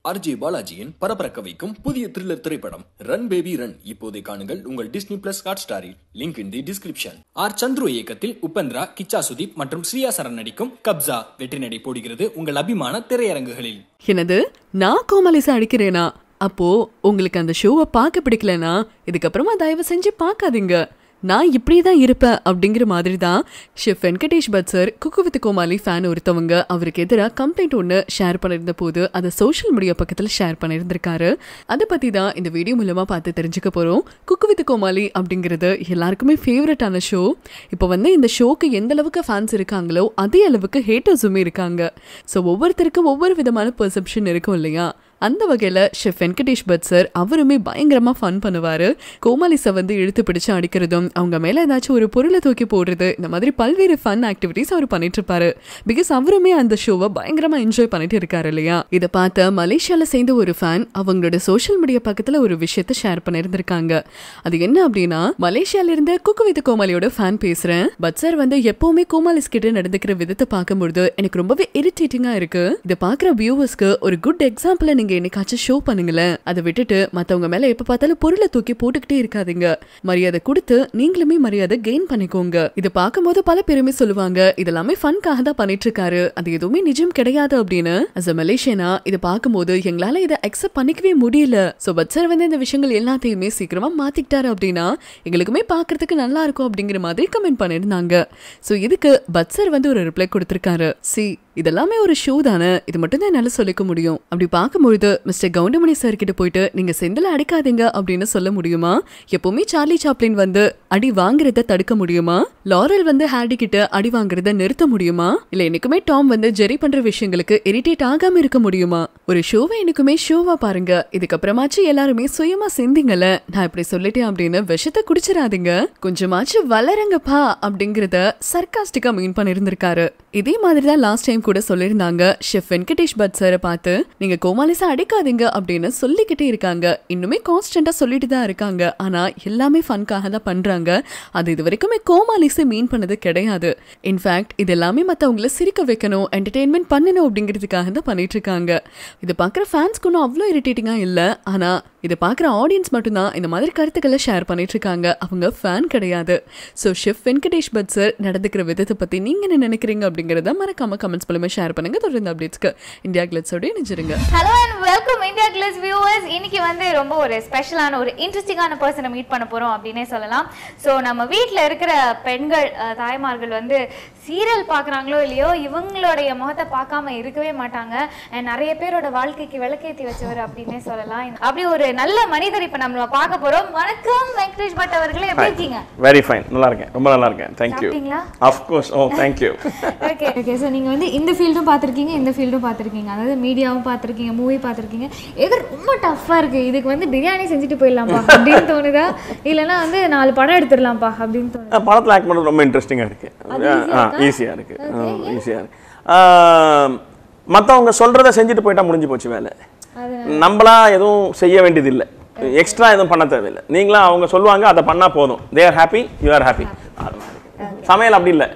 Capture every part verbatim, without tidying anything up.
RJ பாலாஜியின் பரபரக்க வைக்கும் புதிய த்ரில்லர் திரைப்படம் ரன் பேபி ரன் இப்போதை காணுங்கள் உங்கள் டிஸ்னி பிளஸ் ஹாட் ஸ்டாரில். Link in the description. R Chandru இயக்கத்தில் உபேந்திரா, கிச்சா சுதீப் மற்றும் ஸ்ரீயா சரண் நடிக்கும் கப்சா வெற்றி நடை போடுகிறது உங்கள் அபிமான திரையரங்குகளில். என்னது, நான் கோமாலிசா அடிக்கிறேனா? அப்போ உங்களுக்கு அந்த ஷோவை பார்க்க பிடிக்கலனா இதுக்கப்புறமா தயவு செஞ்சு பார்க்காதீங்க. நான் இப்படி தான் இருப்பேன் அப்படிங்கிற மாதிரி தான் chef Venkatesh Bhat sir cook with Comali fan ஒருத்தவங்க அவருக்கு எதிராக கம்ப்ளைண்ட் ஒன்று ஷேர் பண்ணியிருந்த போது அதை சோஷியல் மீடியா பக்கத்தில் ஷேர் பண்ணியிருந்திருக்காரு. அதை பற்றி தான் இந்த வீடியோ மூலமாக பார்த்து தெரிஞ்சுக்க போகிறோம். குக்கு வித் கோமாலி அப்படிங்கிறது எல்லாருக்குமே ஃபேவரட்டான ஷோ. இப்போ வந்து இந்த ஷோக்கு எந்த அளவுக்கு ஃபேன்ஸ் இருக்காங்களோ அதே அளவுக்கு ஹேட்டர்ஸுமே இருக்காங்க. ஸோ ஒவ்வொருத்தருக்கும் ஒவ்வொரு விதமான பெர்செப்ஷன் இருக்கும் இல்லையா? அந்த வகையில் ஷெஃப் வெங்கடேஷ் பட் சார் அவருமே பயங்கரமாக ஃபன் பண்ணுவார். கோமாலிஸை வந்து இழுத்து பிடிச்சு அடிக்கிறதும் அவங்க மேலே ஏதாச்சும் ஒரு பொருளை தூக்கி போடுறது, இந்த மாதிரி பல்வேறு ஃபன் ஆக்டிவிட்டிஸ் அவர் பண்ணிட்டு இருப்பாரு. பிகாஸ் அவருமே அந்த ஷோவை பயங்கரமாக என்ஜாய் பண்ணிட்டு இருக்காரு இல்லையா? இதை பார்த்த மலேசியாவில் சேர்ந்த ஒரு ஃபேன் அவங்களோட சோஷியல் மீடியா பக்கத்தில் ஒரு விஷயத்த ஷேர் பண்ணியிருந்திருக்காங்க. அது என்ன அப்படின்னா, மலேசியால இருந்து குக்கு வித் கோமாலியோட ஃபேன் பேசுறேன். பட் சார் வந்து எப்பவுமே கோமாலிஸ் கிட்ட நடந்துக்கிற விதத்தை பார்க்கும்போது எனக்கு ரொம்பவே இரிட்டேட்டிங்கா இருக்கு. இதை பார்க்குற வியூவர்ஸ்க்கு ஒரு குட் எக்ஸாம்பிளை நீங்க என்னைக்காச்சும் ஷோ பண்ணுங்களேன். அதை விட்டுட்டு மத்தவங்க மேல எப்ப பார்த்தாலும் பொருளை தூக்கி போட்டுக்கிட்டே இருக்காதீங்க. மரியாதை கொடுத்து நீங்களுமே மரியாதை கெயின் பண்ணிக்கோங்க. இதை பார்க்கும்போது பல பேருமே சொல்லுவாங்க இதெல்லாமே ஃபன்காக தான் பண்ணிட்டு இருக்காரு, அது எதுவுமே நிஜம் கிடையாது அப்படின்னு. அஸ் அ மலேசியனா இதை பார்க்கும்போது எங்களால இதை அக்செப்ட் பண்ணிக்கவே முடியல. சோ பட் சார் வந்து இந்த விஷயங்கள் எல்லாத்தையுமே சீக்கிரமா மாத்திக்கிட்டாரு அப்படின்னா எங்களுக்குமே பார்க்கறதுக்கு நல்லா இருக்கும் அப்படிங்கிற மாதிரி கமெண்ட் பண்ணிருந்தாங்க. சோ இதுக்கு பட் சார் வந்து ஒரு ரிப்ளை கொடுத்திருக்காரு. சி, இதெல்லாமே ஒரு ஷோ தானே, இது மட்டும் தான் என்னால சொல்லிக்க முடியும். அப்படி பார்க்கும்பொழுது மிஸ்டர் கவுண்டமணி சார் கிட்ட போயிட்டு நீங்க செந்தில அடிக்காதீங்க அப்படின்னு சொல்ல முடியுமா? எப்பவுமே சார்லி சாப்ளின் வந்து அடி வாங்குறத தடுக்க முடியுமா? லாரல் வந்து ஹார்டி கிட்ட அடி வாங்குறத நிறுத்த முடியுமா? இல்ல எனக்குமே டாம் வந்து ஜெரி பண்ற விஷயங்களுக்கு இரிட்டேட் ஆகாம இருக்க முடியுமா? ஒரு ஷோவை எனக்குமே ஷோவா பாருங்க. இதுக்கப்புறமாச்சு எல்லாருமே சுயமா செந்தீங்கல்ல, நான் இப்படி சொல்லிட்டேன் அப்படின்னு விஷத்தை குடிச்சிடாதீங்க, கொஞ்சமாச்சு வளருங்கப்பா அப்படிங்கறத சர்காஸ்டிக்கா மீன் பண்ணிருந்திருக்காரு. இதே மாதிரிதான் லாஸ்ட் டைம் கூட சொல்லிருந்தாங்க. ஷெஃப் வெங்கடேஷ் பட் சாரை பார்த்து நீங்க கோமாலிசா அடிக்காதீங்க அப்படின்னு சொல்லிக்கிட்டே இருக்காங்க. இன்னுமே கான்ஸ்டன்டா சொல்லிட்டு தான் இருக்காங்க. ஆனா எல்லாமே ஃபன்காக தான் பண்றாங்க. அது இது வரைக்குமே கோமாலிசை மீன் பண்ணது கிடையாது. இன்ஃபேக்ட் இது எல்லாமே மற்றவங்களை சிரிக்க வைக்கணும், என்டர்டெயின்மெண்ட் பண்ணணும் அப்படிங்கிறதுக்காக தான் பண்ணிட்டு இருக்காங்க. இதை பார்க்குற ஃபேன்ஸ்க்கு ஒன்றும் அவ்வளோ இரிட்டேட்டிங்கா இல்லை. ஆனா இதை பார்க்குற ஆடியன்ஸ் மட்டும்தான் இந்த மாதிரி கருத்துக்களை ஷேர் பண்ணிட்டு இருக்காங்க. அவங்க ஃபேன் கிடையாது. So chef Venkatesh Bhat sir நடந்துக்கிற விதத்தை பற்றி நீங்கள் என்ன நினைக்கிறீங்க அப்படிங்கிறத மறக்காம கமெண்ட்ஸ் மூலமா ஷேர் பண்ணுங்க. தொடர்ந்து அப்டேட்ஸ்க்கு இந்தியா கிளிட்ஸோட இணைஞ்சிருங்க. Hello and welcome IndiaGlitz viewers. இன்னைக்கு வந்து ரொம்ப ஒரு ஸ்பெஷலான ஒரு இன்ட்ரெஸ்டிங்கான பர்சனை மீட் பண்ண போகிறோம் அப்படின்னே சொல்லலாம். ஸோ நம்ம வீட்டில் இருக்கிற பெண்கள் தாய்மார்கள் வந்து சீரியல் பார்க்குறாங்களோ இல்லையோ இவங்களுடைய முகத்தை பார்க்காம இருக்கவே மாட்டாங்க. நிறைய பேரோட வாழ்க்கைக்கு விளக்கேற்றி வச்சவர் அப்படின்னே சொல்லலாம். அப்படி ஒரு நல்ல மனிதர் இப்ப நம்ம பார்க்க போறோம். வணக்கம் வெங்கடேஷ் பட் அவர்களே, எப்படி இருக்கீங்க? வெரி ஃபைன், நல்லா இருக்கேன், ரொம்ப நல்லா இருக்கேன். Thank you. Of course. Oh, thank you. Okay, okay. So நீங்க வந்து இந்த ஃபீல்டும் பார்த்திருக்கீங்க, இந்த ஃபீல்டும் பார்த்திருக்கீங்க, அதாவது மீடியாவும் பார்த்திருக்கீங்க, மூவி பார்த்திருக்கீங்க. எது ரொம்ப டஃப்பா இருக்கு, இதுக்கு வந்து பிரியாணி செஞ்சுட்டு போயிடலாம்ப்பா அப்படின்னு தோணுதா, இல்லைன்னா வந்து நாலு படம் எடுத்துடலாம்ப்பா அப்படின்னு தோணுதா? படத்தில் ஆக்ட் பண்ணுறது ரொம்ப இன்ட்ரெஸ்டிங்காக இருக்கு, ஈஸியாக இருக்கு, ஈஸியாக இருக்கு. மற்றவங்க சொல்றதை செஞ்சுட்டு போயிட்டா முடிஞ்சு போச்சு வேலை. நம்மளா எதுவும் செய்ய வேண்டியது இல்லை, எக்ஸ்ட்ரா எதுவும் பண்ண தேவையில்லை. நீங்களா அவங்க சொல்லுவாங்க அதை பண்ணா போதும், they are happy, you are happy. சமையல் அப்படி இல்லை,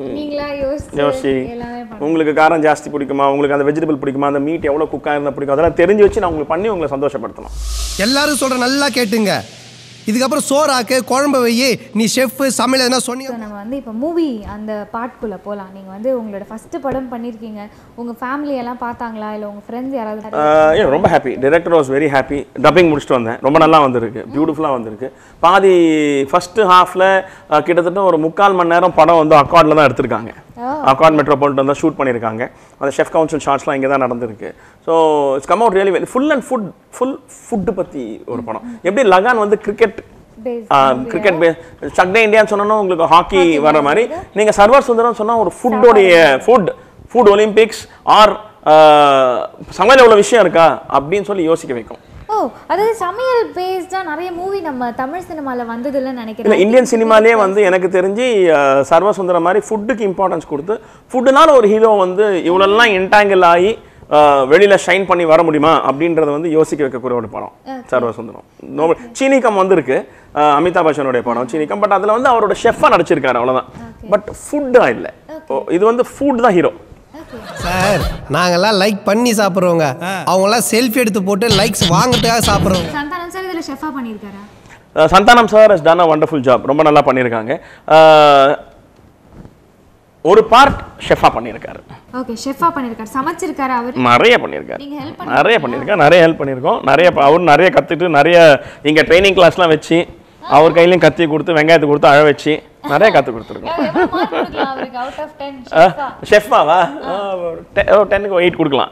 யோசி உங்களுக்கு காரம் ஜாஸ்தி பிடிக்குமா, உங்களுக்கு அந்த வெஜிடபிள் பிடிக்குமா, அந்த மீட் எவ்வளோ குக்காக இருந்தால் பிடிக்கும், அதெல்லாம் தெரிஞ்சு வச்சு நான் உங்களுக்கு பண்ணி உங்களை சந்தோஷப்படுத்தணும். எல்லாரும் சொல்ற நல்லா கேட்டுங்க. இதுக்கப்புறம் சோறாக்கு குழம்பு வையே, நீ ஷெஃப் சமையல் எதனா சொன்னீங்க. நம்ம வந்து இப்போ மூவி அந்த பாட்டுக்குள்ளே போகலாம். நீங்கள் வந்து உங்களோட ஃபஸ்ட்டு படம் பண்ணியிருக்கீங்க, உங்கள் ஃபேமிலி எல்லாம் பார்த்தாங்களா, இல்லை உங்கள் ஃப்ரெண்ட்ஸ் யாராவது? ஏ ரொம்ப happy, director was very happy. Dubbing முடிச்சுட்டு வந்தேன், ரொம்ப நல்லா வந்திருக்கு, பியூட்டிஃபுல்லாக வந்திருக்கு. பாதி ஃபஸ்ட்டு ஹாஃபில் கிட்டத்தட்ட ஒரு முக்கால் மணி நேரம் படம் வந்து அக்கார்டில் தான் எடுத்திருக்காங்க. அக்கார்ட் மெட்ரோபாலிட்டன் தான் ஷூட் பண்ணியிருக்காங்க. அந்த ஷெஃப் கவுன்சில் ஷார்ட்ஸ்லாம் இங்கே தான் நடந்திருக்கு. So it's come out really well. Full and food full food பற்றி ஒரு படம். எப்படி லகான் வந்து கிரிக்கெட் கிரிக்கெட் பேஸ், சக்டே இந்தியான்னு சொன்னா உங்களுக்கு ஹாக்கி வர மாதிரி, நீங்கள் சர்வர் சுந்தரம் சொன்னால் ஒரு ஃபுட்டோடைய ஃபுட் ஃபுட் ஒலிம்பிக்ஸ் ஆர் சமையல் எவ்வளோ விஷயம் இருக்கா அப்படின்னு சொல்லி யோசிக்க வைக்கும். ஓ, அதாவது சமையல் பேஸ்டா நிறைய மூவி நம்ம தமிழ் சினிமால வந்ததுன்னு நினைக்கிறேன். இல்லை, இந்தியன் சினிமாலே வந்து எனக்கு தெரிஞ்சு சர்வசுந்தரம் மாதிரி ஃபுட்டுக்கு இம்பார்ட்டன்ஸ் கொடுத்து, ஃபுட்டுனால ஒரு ஹீரோ வந்து இவ்வளோலாம் என்டாங்கிள் ஆகி வெளியில ஷைன் பண்ணி வர முடியுமா அப்படின்றத வந்து யோசிக்க வைக்கக்கூடிய ஒரு படம் சர்வசுந்தரம். சீனிகம் வந்திருக்கு, அமிதாப் பச்சனுடைய படம் சீனிகம். பட் அதில் வந்து அவரோட ஷெஃபாக நடிச்சிருக்காரு, அவ்வளோதான். பட் ஃபுட்டா இல்லை, இது வந்து ஃபுட் தான் ஹீரோ. சார் நாங்கெல்லாம் லைக் பண்ணி சாப்பிடுறோங்க, அவங்கெல்லாம் செல்ஃபி எடுத்து போட்டு லைக்ஸ் வாங்குறதுக்காக சாப்பிடுறோம். சந்தானம் சார் இதுல ஷெஃபா பண்ணிருக்காரா? Santhanam sir has done a wonderful job. ரொம்ப நல்லா பண்ணியிருக்காங்க. ஒரு பார்ட் ஷெஃபா பண்ணியிருக்காரு. ஓகே, ஷெஃபா பண்ணிருக்காரு. சமைச்சிருக்காரு அவர்? நிறைய பண்ணியிருக்காரு. நீங்க ஹெல்ப் நிறைய பண்ணியிருக்காரு. நிறைய ஹெல்ப் பண்ணியிருக்கோம். நிறைய அவர் நிறைய கற்றுட்டு நிறைய இங்கே ட்ரைனிங் கிளாஸ்லாம் வச்சு அவர் கையிலையும் கத்தி கொடுத்து வெங்காயத்தை கொடுத்து அழ வச்சு நிறைய கற்று கொடுத்துருக்கோம். ஷெஃபாவா டென்னுக்கு எயிட் கொடுக்கலாம்.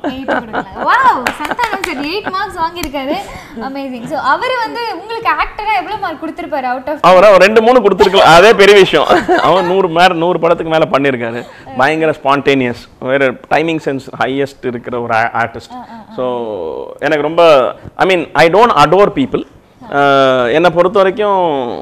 அவர் ரெண்டு மூணு கொடுத்துருக்கலாம், அதே பெரிய விஷயம். அவன் நூறு மேல நூறு படத்துக்கு மேலே பண்ணியிருக்காரு. பயங்கர ஸ்பான்டேனியஸ், வேறு டைமிங் சென்ஸ் ஹையஸ்ட் இருக்கிற ஒரு ஆர்டிஸ்ட். ஸோ எனக்கு ரொம்ப I mean I don't adore people. என்னை பொறுத்த வரைக்கும்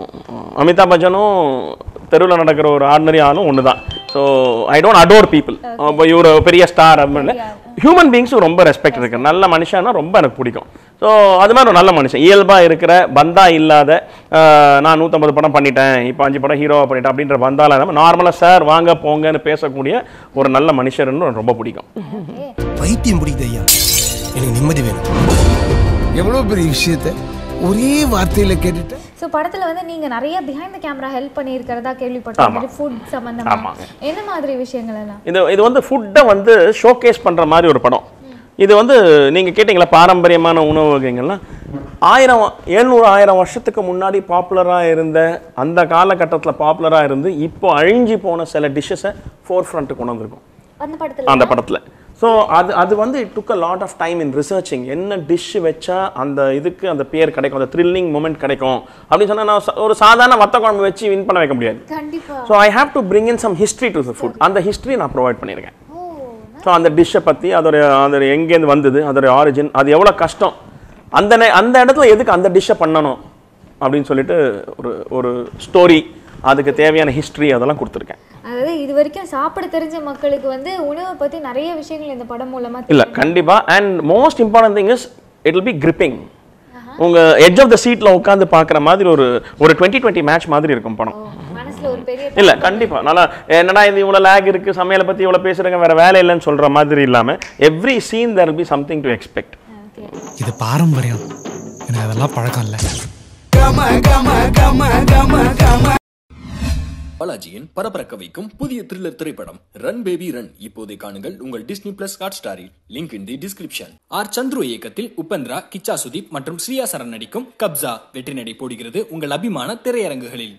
அமிதாப் பச்சனும் தெருவில் நடக்கிற ஒரு ஆர்டினரி ஆளும் ஒன்று தான். So I don't adore people. இவர் பெரிய ஸ்டார் அப்படின்னு ஹியூமன் பீங்ஸும் ரொம்ப ரெஸ்பெக்ட் இருக்கு. நல்ல மனுஷன்னா ரொம்ப எனக்கு பிடிக்கும். ஸோ அது மாதிரி ஒரு நல்ல மனுஷன், இயல்பாக இருக்கிற பந்தா இல்லாத நான் நூற்றம்பது படம் பண்ணிட்டேன் இப்போ அஞ்சு படம் ஹீரோவாக பண்ணிட்டேன் அப்படின்ற பந்தால இல்லாமல் நார்மலாக சார் வாங்க போங்கன்னு பேசக்கூடிய ஒரு நல்ல மனுஷர்னு ரொம்ப பிடிக்கும். பைத்தியம் பிடிக்குது ஐயா, எனக்கு நிம்மதி வேணும். எவ்வளோ பெரிய விஷயத்தை ஒரே வார்த்தையில கேட்டுட்டு. சோ படத்துல வந்து நீங்க நிறைய பிஹைண்ட் தி கேமரா ஹெல்ப் பண்ணியிருக்கிறதா கேள்விப்பட்டேன். ஃபுட் சம்பந்தமா என்ன மாதிரி விஷயங்கள் எல்லாம்? இது இது வந்து ஃபுட்டை வந்து ஷோகேஸ் பண்ற மாதிரி ஒரு படம். இது வந்து நீங்க கேட்டீங்களா பாரம்பரியமான உணவு வகைகள்லாம் ஆயிரம் எழுநூறு ஆயிரம் வருஷத்துக்கு முன்னாடி பாப்புலராக இருந்த அந்த காலகட்டத்தில் பாப்புலராக இருந்து இப்போ அழிஞ்சு போன சில டிஷ்ஷஸை ஃபோர் ஃப்ரண்ட்டுக்கு கொண்டு வந்திருக்கும் அந்த படத்தில் அந்த படத்தில். ஸோ அது அது வந்து it took a lot of time in researching. என்ன டிஷ் வச்சா அந்த இதுக்கு அந்த பேர் கிடைக்கும், அந்த த்ரில்லிங் மூமெண்ட் கிடைக்கும் அப்படின்னு சொன்னால் நான் ஒரு சாதாரண வத்த குழம்பு வச்சு வின் பண்ண வைக்க முடியாது. So I have to bring in some history to the food. அந்த ஹிஸ்ட்ரி நான் ப்ரொவைட் பண்ணியிருக்கேன். ஸோ அந்த டிஷ்ஷை பற்றி அதோட அதோட எங்கேருந்து வந்தது, அதோட ஆரிஜின், அது எவ்வளோ கஷ்டம், அந்த அந்த இடத்துல எதுக்கு அந்த டிஷ்ஷை பண்ணணும் அப்படின்னு சொல்லிட்டு ஒரு ஒரு ஸ்டோரி, அதுக்கு தேவையான ஹிஸ்ட்ரி அதெல்லாம் கொடுத்துருக்கேன். அதாவது இது வரைக்கும் சாப்பிட தெரிஞ்ச மக்களுக்கு வந்து உணவை பற்றி நிறைய விஷயங்கள் இந்த படம் மூலமா இல்லை கண்டிப்பாக. And most important thing is it will be gripping. உங்கள் எட்ஜ் ஆஃப் த சீட்டில் உட்காந்து பார்க்குற மாதிரி ஒரு ஒரு டுவெண்ட்டி டுவெண்ட்டி மேட்ச் மாதிரி இருக்கும் படம். இல்லை கண்டிப்பாக நல்லா என்னடா இது இவ்வளோ லேக் இருக்குது, சமையலை பற்றி இவ்வளோ பேசுகிறேங்க, வேறு வேலை இல்லைன்னு சொல்கிற மாதிரி இல்லாமல் every scene there will be something to expect. இது பாரம்பரியம், எனக்கு அதெல்லாம் பழக்கம் இல்லை. பாலாஜியின் பரபரக்க வைக்கும் புதிய த்ரில்லர் திரைப்படம் ரன் பேபி ரன் இப்போதை காணுங்கள் உங்கள் டிஸ்னி பிளஸ் ஹாட் ஸ்டாரில். Link in the description. R Chandru இயக்கத்தில் உபெந்திரா, கிச்சா சுதீப் மற்றும் ஸ்ரீயா சரண் நடிக்கும் கப்ஸா வெற்றி நடை போடுகிறது உங்கள் அபிமான திரையரங்குகளில்.